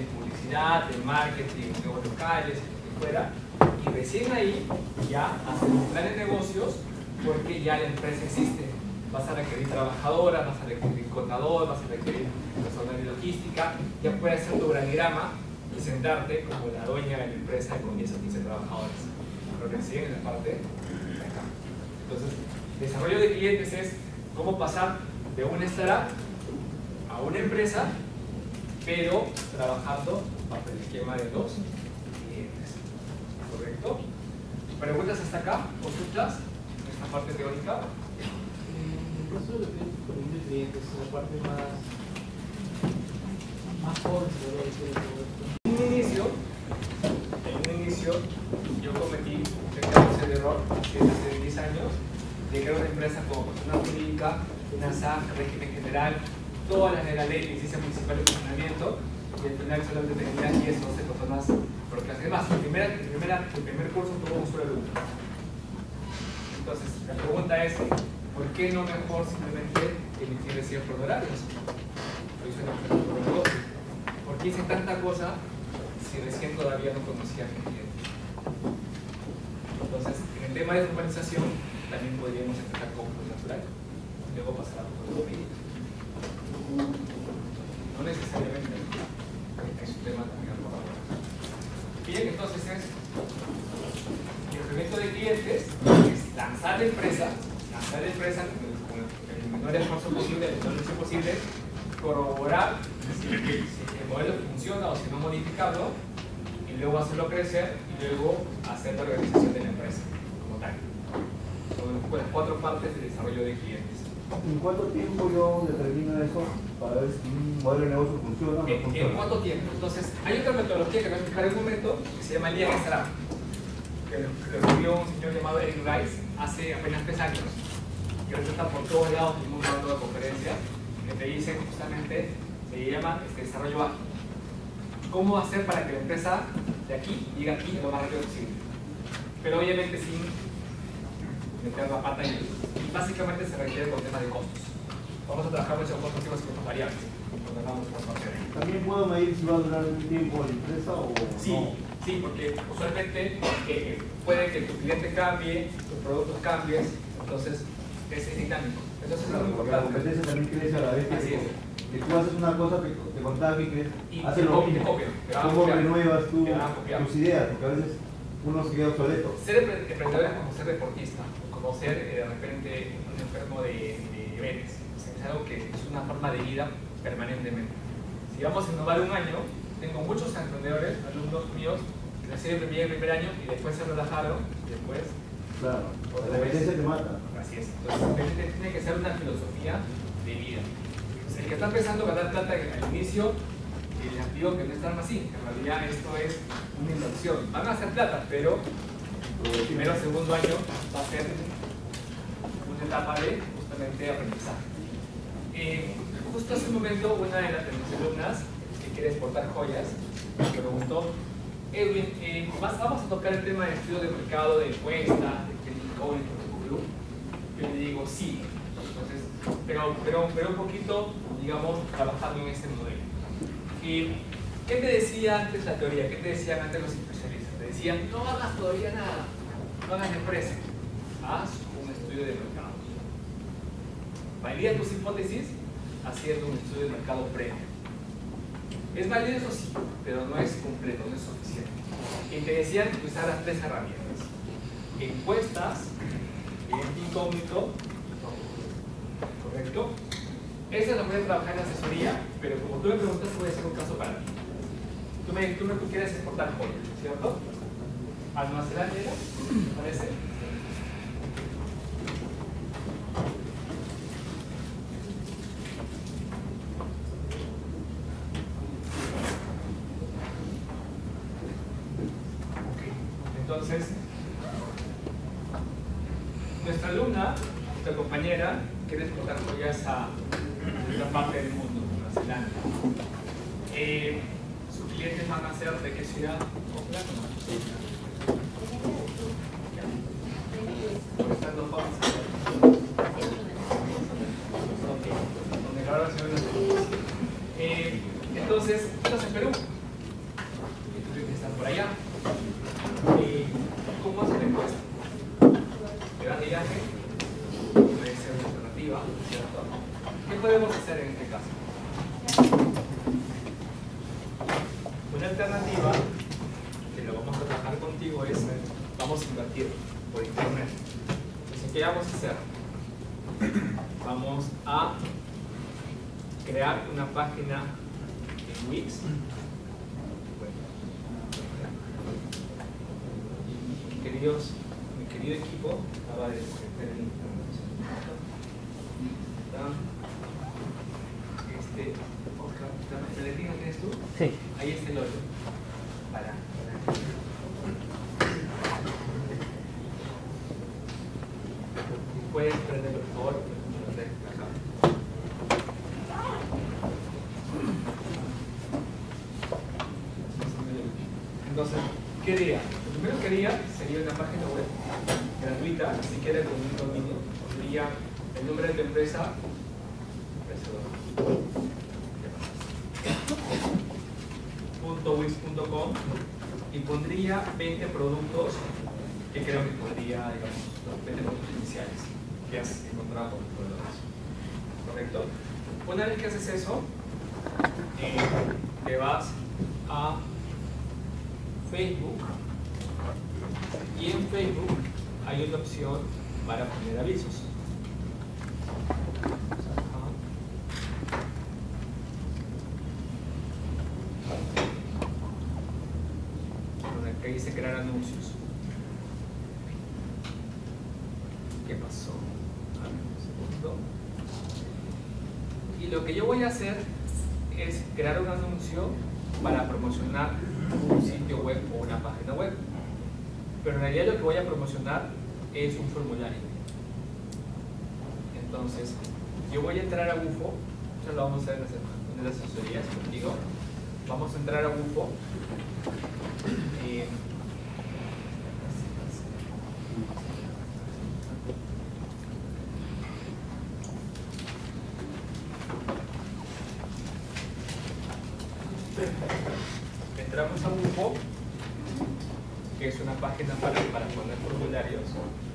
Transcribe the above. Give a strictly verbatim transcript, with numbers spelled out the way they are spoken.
publicidad, en marketing, en nuevos locales, y fuera, y recién ahí ya hacer un plan de negocios porque ya la empresa existe. Vas a requerir trabajadoras, vas a requerir contador, vas a requerir personal de logística, ya puedes hacer tu organigrama y sentarte como la dueña de la empresa con diez o quince trabajadores. Pero recién en la parte de acá. Entonces, desarrollo de clientes es cómo pasar de una startup a una empresa, pero trabajando bajo el esquema de los clientes. ¿Correcto? ¿Preguntas hasta acá? ¿Consultas? En esta parte teórica. Eso es lo que es con el cliente, es la parte más más fuerte de todo esto. En un inicio, en un inicio, yo cometí el error hace, hace diez años de crear una empresa como persona jurídica, una S A C, régimen general, todas las de la ley de licencia municipal de funcionamiento, y al final solamente tenía diez o doce personas por clase. Además, el primer, el, primera, el primer curso tuvo un solo alumno. Entonces, la pregunta es, ¿por qué no mejor simplemente emitir recién por horarios? Lo hice en el negocio. ¿Por qué hice tanta cosa si recién todavía no conocía a mi cliente? Entonces, en el tema de urbanización también podríamos empezar con lo natural y luego pasar a lo jurídico. No necesariamente es un tema también abordado. Bien, entonces es el incremento de clientes, es lanzar la empresa, lanzar la empresa con el menor esfuerzo posible, el menor esfuerzo posible, corroborar si, si el modelo funciona o si no modificarlo, y luego hacerlo crecer y luego hacer la organización de la empresa como tal. Son las cuatro partes del desarrollo de clientes. ¿En cuánto tiempo yo determino eso para ver si un modelo de negocio funciona o no ¿En, funciona? ¿En cuánto tiempo? Entonces, hay otra metodología que voy a explicar en un momento que se llama Lean Startup, que lo, lo escribió un señor llamado Eric Rice hace apenas tres años, que ahorita está por todos lados del mundo dando conferencias, que te dicen justamente, se llama este, desarrollo ágil. ¿Cómo hacer para que la empresa de aquí llegue aquí lo más rápido posible? Pero obviamente sin meter la pata en el... Y básicamente se requiere con temas de costos. Vamos a trabajar mucho con costos fijos y costos variables. Cuando hablamos por parte de ahí. ¿También puedo medir si va a durar un tiempo la empresa o Sí, no? sí, porque usualmente eh, puede que tu cliente cambie, tus productos cambien, entonces es, es dinámico. Entonces Claro, es muy porque la importante. competencia también crece a la vez que, Así es. que tú haces una cosa que te contaba que Y hace te lo copian, te mismo. copian, te van a ¿Cómo copiar. renuevas tú Te van a copiar. tus ideas? Porque a veces uno se queda obsoleto. Ser emprendedor es como ser deportista, como ser eh, de repente un enfermo de, de diabetes. O sea, es algo que es una forma de vida permanentemente. Si vamos a innovar un año, tengo muchos emprendedores, alumnos míos, que nacieron en el primer año y después se relajaron y después... Claro, Otra la competencia vez. te mata. Así es. Entonces tiene que ser una filosofía de vida. Entonces, el que está pensando ganar plata al inicio, eh, les digo que no es tan así. En realidad esto es una inversión. Van a hacer plata, pero el primero o segundo año va a ser una etapa de justamente aprendizaje. Eh, justo hace un momento una de las de mis alumnas que quiere exportar joyas me preguntó: Edwin, eh, vamos a tocar el tema del estudio de mercado, de encuesta, de crítico, de club. Yo le digo sí, entonces, pero, pero, pero un poquito, digamos, trabajando en este modelo. Y, ¿qué te decía antes la teoría? ¿Qué te decían antes los especialistas? Te decían, no hagas todavía nada, no hagas empresa, haz un estudio de mercado. Valida tus hipótesis haciendo un estudio de mercado previo. Es válido, eso sí, pero no es completo, no es suficiente. Y te decían que usar las tres herramientas: encuestas, cliente incógnito, ¿correcto? Esa la voy a trabajar en asesoría, pero como tú me preguntas, voy a hacer un caso para ti. Tú me tú, me, tú quieres exportar joyas, ¿cierto? Almacenadera, ¿te parece? Entonces, nuestra alumna, nuestra compañera, quiere exportar joyas a otra parte del mundo, Nueva Zelanda. Eh, ¿Sus clientes van a ser de qué ciudad? ¿Por están dos jóvenes? Ok, donde ahora se ven los eh, entonces, estás en Perú. vamos a hacer en este caso? Una alternativa, que lo vamos a trabajar contigo, es vamos a invertir por internet. Entonces, ¿qué vamos a hacer? Vamos a crear una página en Wix. Bueno, queridos, mi querido equipo, acaba de escoger el este, Oscar, ¿el equipo tienes tú? Sí. Ahí está el hoyo. Para, para. Puedes prender, por favor. Entonces, ¿qué haría? Lo primero que haría sería una página web gratuita, ni siquiera con un dominio. Pondría el nombre de tu empresa, .wix punto com, y pondría veinte productos que creo que podría, digamos, los veinte productos iniciales que has encontrado con los proveedores. ¿Correcto? Una vez que haces eso, eh, te vas a Facebook, y en Facebook hay una opción para poner avisos. Donde dice crear anuncios. ¿Qué pasó? A ver, un segundo. Y lo que yo voy a hacer es crear un anuncio para promocionar un sitio web o una página web. Pero en realidad lo que voy a promocionar es un formulario. Entonces, yo voy a entrar a Bufo, ya lo vamos a hacer en las asesorías contigo. Vamos a entrar a Bufo. Eh, entramos a Bufo, que es una página para, para poner formularios.